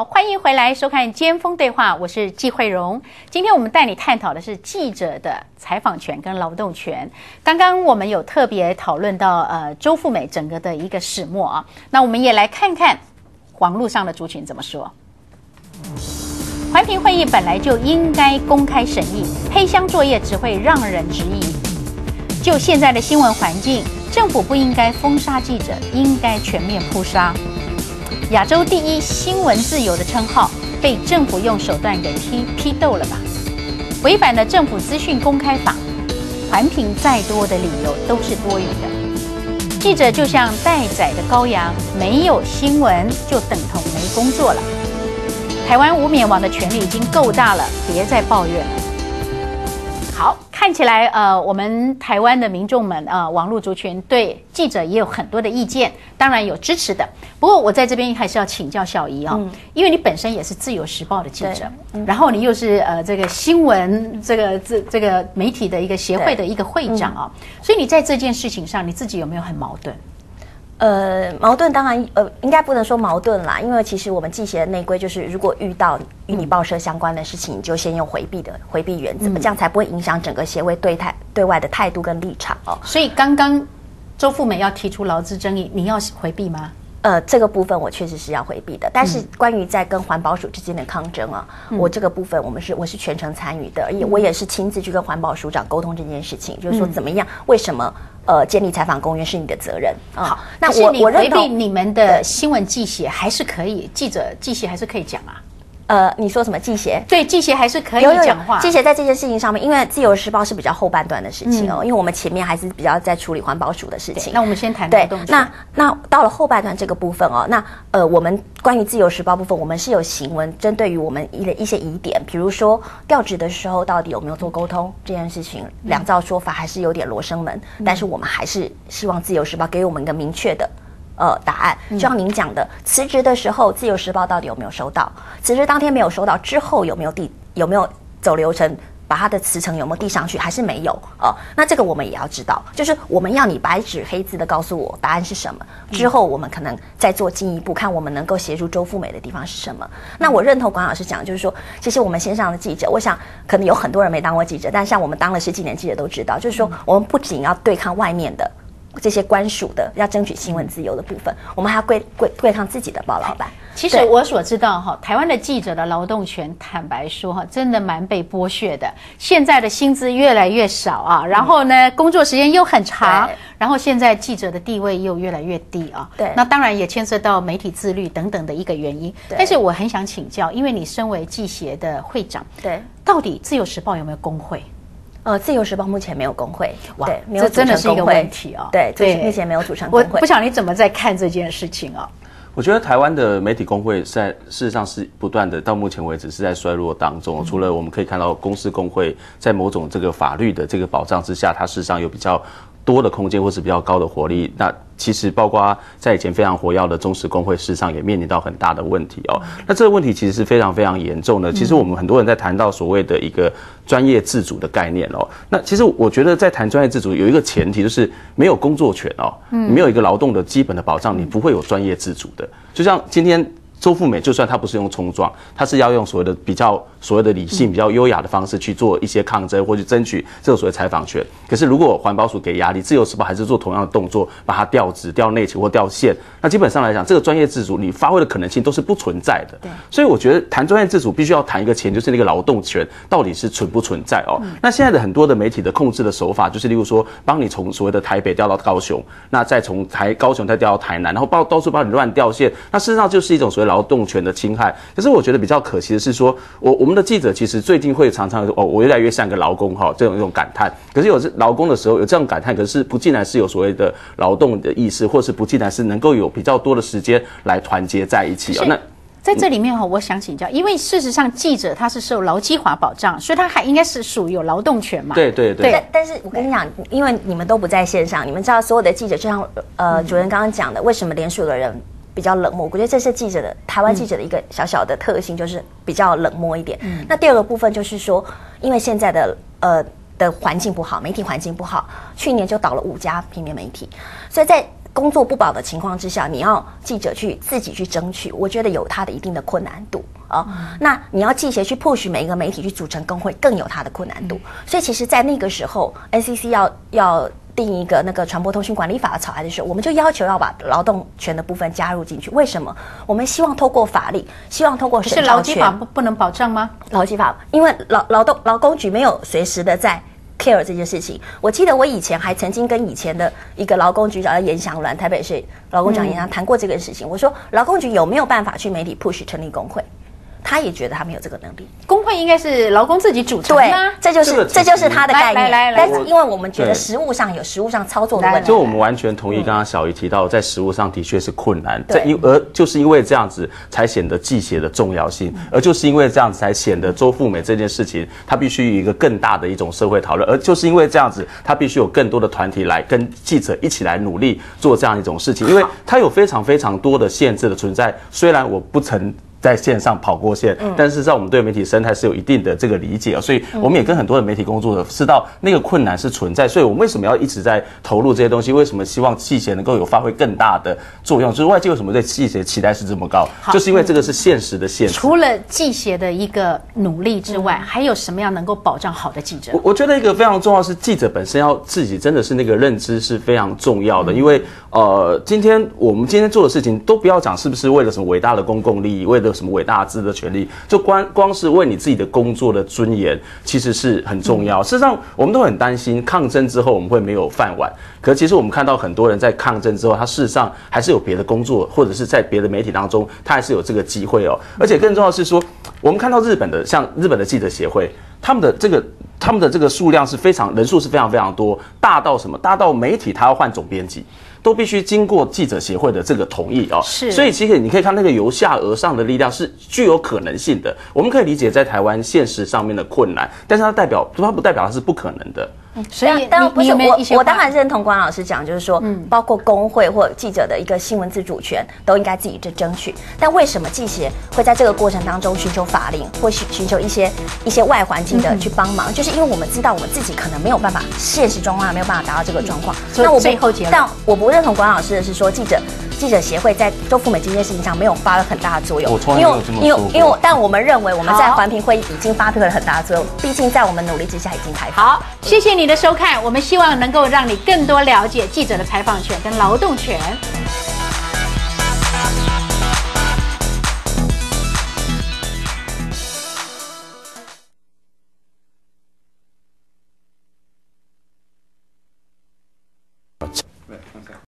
欢迎回来收看《尖峰对话》，我是季慧荣。今天我们带你探讨的是记者的采访权跟劳动权。刚刚我们有特别讨论到周富美整个的一个始末啊，那我们也来看看网络上的族群怎么说。环评会议本来就应该公开审议，黑箱作业只会让人质疑。就现在的新闻环境，政府不应该封杀记者，应该全面扑杀。亚洲第一新闻自由的称号被政府用手段给批斗了吧？违反了政府资讯公开法，环评再多的理由都是多余的。记者就像待宰的羔羊，没有新闻就等同没工作了。台湾无冕网的权力已经够大了，别再抱怨了。好，看起来我们台湾的民众们网络族群对记者也有很多的意见，当然有支持的。不过我在这边还是要请教小姨因为你本身也是自由时报的记者，然后你又是这个新闻这个媒体的一个协会的一个会长所以你在这件事情上你自己有没有很矛盾？ 矛盾当然应该不能说矛盾啦，因为其实我们记协的内规就是，如果遇到与你报社相关的事情，你就先用回避原则，这样才不会影响整个协会对外的态度跟立场所以刚刚周富美要提出劳资争议，你要回避吗？ 这个部分我确实是要回避的，但是关于在跟环保署之间的抗争我这个部分我是全程参与的，而且我也是亲自去跟环保署长沟通这件事情，就是说怎么样，为什么建立采访公约是你的责任好，那我回避你们的新闻记协还是可以，记者记协还是可以讲你说什么记协？ 对，记协还是可以讲话。 记协在这件事情上面，因为自由时报是比较后半段的事情因为我们前面还是比较在处理环保署的事情。 那我们先谈劳动权。 那到了后半段这个部分我们关于自由时报部分，我们是有行文针对于我们一些疑点，比如说调职的时候到底有没有做沟通这件事情，两造说法还是有点罗生门，但是我们还是希望自由时报给我们一个明确的答案，就像您讲的，辞职的时候，自由时报到底有没有收到？辞职当天没有收到，之后有没有走流程，把他的辞呈有没有递上去，还是没有？那这个我们也要知道，就是我们要你白纸黑字的告诉我答案是什么，之后我们可能再做进一步，看我们能够协助周富美的地方是什么。那我认同管老师讲，就是说，其实我们线上的记者，我想可能有很多人没当过记者，但像我们当了10几年记者都知道，就是说，我们不仅要对抗外面的这些官署的要争取新闻自由的部分，我们还要对抗自己的报老板。 其实我所知道台湾的记者的劳动权，坦白说真的蛮被剥削的。现在的薪资越来越少然后呢，工作时间又很长，然后现在记者的地位又越来越低对， 那当然也牵涉到媒体自律等等的一个原因。但是我很想请教，因为你身为记协的会长， 对， 到底自由时报有没有工会？ 自由时报目前没有工会， 对， 没有组成工会， 这真的是一个问题对，目前没有组成工会。 我不晓得你怎么在看这件事情我觉得台湾的媒体工会事实上是不断的，到目前为止是在衰落当中。除了我们可以看到公司工会在某种这个法律的这个保障之下，它事实上有比较多的空间或是比较高的活力。那其实包括在以前非常活跃的中时工会，事实上也面临到很大的问题那这个问题其实是非常非常严重的。其实我们很多人在谈到所谓的一个专业自主的概念那其实我觉得在谈专业自主有一个前提，就是没有工作权你没有一个劳动的基本的保障，你不会有专业自主的。就像今天周富美，就算他不是用冲撞，他是要用所谓的理性、比较优雅的方式去做一些抗争，或去争取这个所谓采访权。可是如果环保署给压力，自由时报还是做同样的动作，把它调职、调内勤或调线，那基本上来讲，这个专业自主你发挥的可能性都是不存在的。所以我觉得谈专业自主必须要谈一个前提，就是那个劳动权到底是存不存在那现在的很多的媒体的控制的手法，就是例如说，帮你从所谓的台北调到高雄，那再从高雄再调到台南，然后到处帮你乱调线，那事实上就是一种所谓劳动权的侵害。可是我觉得比较可惜的是说，我们的记者其实最近会常常我越来越像个劳工这种感叹。可是有劳工的时候有这样感叹，可是不尽然是有所谓的劳动的意识，或是不尽然是能够有比较多的时间来团结在一起那在这里面我想请教，因为事实上记者他是受劳基法保障，所以他还应该是属于有劳动权嘛。 对。 但是我跟你讲，因为你们都不在线上，你们知道所有的记者，就像主任刚刚讲的，为什么联署的人比较冷漠？我觉得这是台湾记者的一个小小的特性，就是比较冷漠一点。那第二个部分就是说，因为现在的环境不好，媒体环境不好，去年就倒了5家平面媒体，所以在工作不保的情况之下，你要记者自己去争取，我觉得有它的一定的困难度啊。那你要记协去 push 每一个媒体去组成工会，更有它的困难度。所以其实，在那个时候 ，NCC 要定一个那个传播通讯管理法的草案的时候，我们就要求要把劳动权的部分加入进去。为什么？我们希望透过法律，希望透过审照权。 是劳基法不能保障吗？ 劳基法，因为劳工局没有随时的在 care 这件事情。我记得我以前还曾经跟以前的一个劳工局长严祥鸾，台北市劳工局长严祥谈过这个事情。我说劳工局有没有办法去媒体 push 成立工会？他也觉得他没有这个能力。 工会应该是劳工自己组成吗？ 对，这就是他的概念。 来， 但是因为我们觉得实务上有实务上操作的问题， 就我们完全同意刚刚小姨提到，在实务上的确是困难，而就是因为这样子才显得记协的重要性，而就是因为这样子才显得周富美这件事情，它必须有一个更大的一种社会讨论，而就是因为这样子，它必须有更多的团体来跟记者一起来努力做这样一种事情，因为它有非常非常多的限制的存在。虽然我不曾在线上跑过线，但是在我们对媒体生态是有一定的这个理解，所以我们也跟很多的媒体工作者知道那个困难是存在，所以我们为什么要一直在投入这些东西？为什么希望记协能够有发挥更大的作用？就是外界为什么对记协期待是这么高？就是因为这个是现实的限制。 除了记协的一个努力之外，还有什么样能够保障好的记者？ 我觉得一个非常重要是记者本身要自己真的是那个认知是非常重要的，因为我们今天做的事情都不要讲是不是为了什么伟大的公共利益，为了什么伟大的权利，就光是为你自己的工作的尊严，其实是很重要。事实上，我们都很担心抗争之后我们会没有饭碗。可是其实我们看到很多人在抗争之后，他事实上还是有别的工作，或者是在别的媒体当中，他还是有这个机会哦。而且更重要的是说，我们看到像日本的记者协会，他们的这个数量是人数是非常非常多，大到什么？大到媒体他要换总编辑，都必须经过记者协会的这个同意哦。 是， 所以其实你可以看那个由下而上的力量是具有可能性的。我们可以理解在台湾现实上面的困难，但是它不代表它是不可能的。 所以当然不是我当然认同关老师讲，就是说，包括工会或记者的一个新闻自主权，都应该自己争取。但为什么记协会在这个过程当中寻求法令，或寻求一些外环境的去帮忙？就是因为我们知道我们自己可能没有办法，现实状况没有办法达到这个状况。 那我最后结论， 但我不认同关老师的是说，记者协会在周富美这件事情上没有发挥很大的作用。 我从来没有这么说过。 因为但我们认为我们在环评会议已经发挥了很大的作用，毕竟在我们努力之下已经开放。 好，谢谢你的收看，我们希望能够让你更多了解记者的采访权跟劳动权。